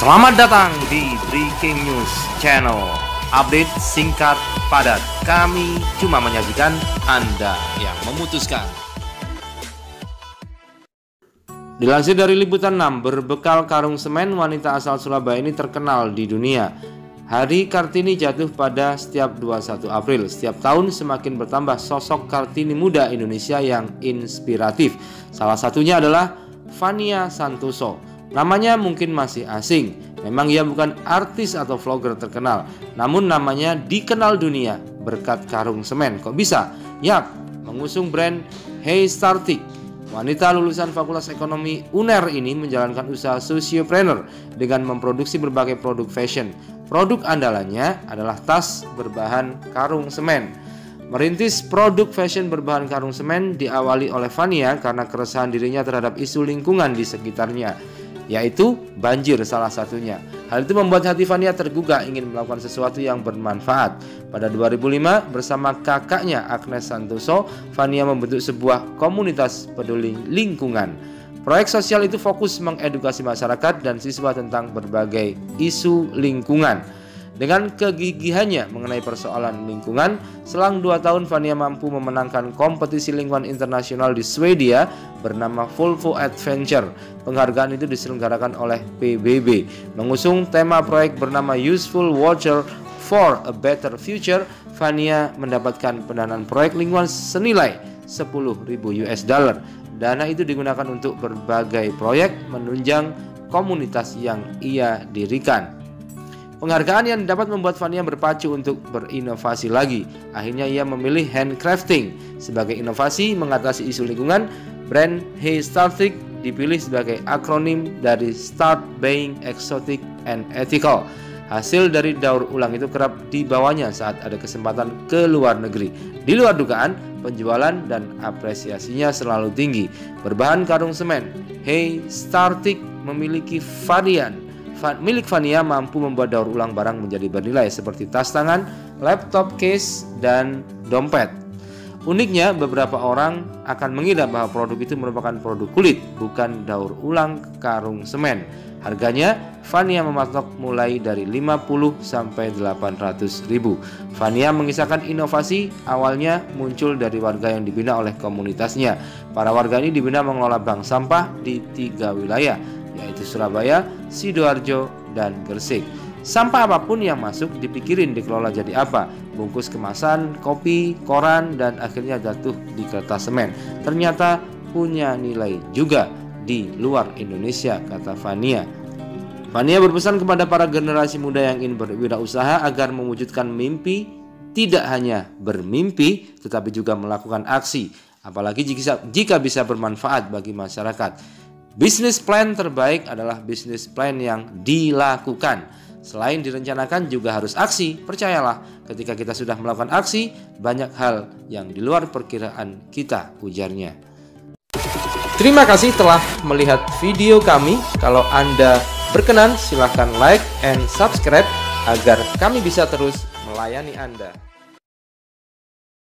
Selamat datang di Breaking News Channel. Update singkat padat. Kami cuma menyajikan, Anda yang memutuskan. Dilansir dari Liputan 6, berbekal karung semen, wanita asal Surabaya ini terkenal di dunia. Hari Kartini jatuh pada setiap 21 April. Setiap tahun semakin bertambah sosok Kartini muda Indonesia yang inspiratif. Salah satunya adalah Fania Santoso. Namanya mungkin masih asing. Memang ia bukan artis atau vlogger terkenal, namun namanya dikenal dunia berkat karung semen. Kok bisa? Yap, mengusung brand Hey Startik. Wanita lulusan Fakultas Ekonomi UNER ini menjalankan usaha sociopreneur dengan memproduksi berbagai produk fashion. Produk andalannya adalah tas berbahan karung semen. Merintis produk fashion berbahan karung semen diawali oleh Fania karena keresahan dirinya terhadap isu lingkungan di sekitarnya, yaitu banjir salah satunya. Hal itu membuat hati Fania tergugah ingin melakukan sesuatu yang bermanfaat. Pada 2005 bersama kakaknya Agnes Santoso, Fania membentuk sebuah komunitas peduli lingkungan. Proyek sosial itu fokus mengedukasi masyarakat dan siswa tentang berbagai isu lingkungan. Dengan kegigihannya mengenai persoalan lingkungan, selang 2 tahun Fania mampu memenangkan kompetisi lingkungan internasional di Swedia bernama Volvo Adventure. Penghargaan itu diselenggarakan oleh PBB. Mengusung tema proyek bernama Useful Water for a Better Future, Fania mendapatkan pendanaan proyek lingkungan senilai $10.000. Dana itu digunakan untuk berbagai proyek menunjang komunitas yang ia dirikan. Penghargaan yang dapat membuat Fania berpacu untuk berinovasi lagi. Akhirnya ia memilih handcrafting sebagai inovasi mengatasi isu lingkungan. Brand Hey Startik dipilih sebagai akronim dari Start Being Exotic and Ethical. Hasil dari daur ulang itu kerap dibawanya saat ada kesempatan ke luar negeri. Di luar dugaan, penjualan dan apresiasinya selalu tinggi. Berbahan karung semen, Hey Startik memiliki varian. Milik Fania mampu membuat daur ulang barang menjadi bernilai seperti tas tangan, laptop case, dan dompet. Uniknya, beberapa orang akan mengira bahwa produk itu merupakan produk kulit, bukan daur ulang karung semen. Harganya, Fania mematok mulai dari 50 sampai 800 ribu. Fania mengisahkan inovasi awalnya muncul dari warga yang dibina oleh komunitasnya. Para warga ini dibina mengelola bank sampah di 3 wilayah, yaitu Surabaya, Sidoarjo, dan Gresik. Sampah apapun yang masuk dipikirin dikelola jadi apa, bungkus kemasan, kopi, koran, dan akhirnya jatuh di kertas semen. Ternyata punya nilai juga di luar Indonesia, kata Fania. Fania berpesan kepada para generasi muda yang ingin berwirausaha agar mewujudkan mimpi, tidak hanya bermimpi, tetapi juga melakukan aksi, apalagi jika bisa bermanfaat bagi masyarakat. Bisnis plan terbaik adalah bisnis plan yang dilakukan. Selain direncanakan juga harus aksi. Percayalah, ketika kita sudah melakukan aksi, banyak hal yang di luar perkiraan kita, ujarnya. Terima kasih telah melihat video kami. Kalau Anda berkenan, silahkan like and subscribe agar kami bisa terus melayani Anda.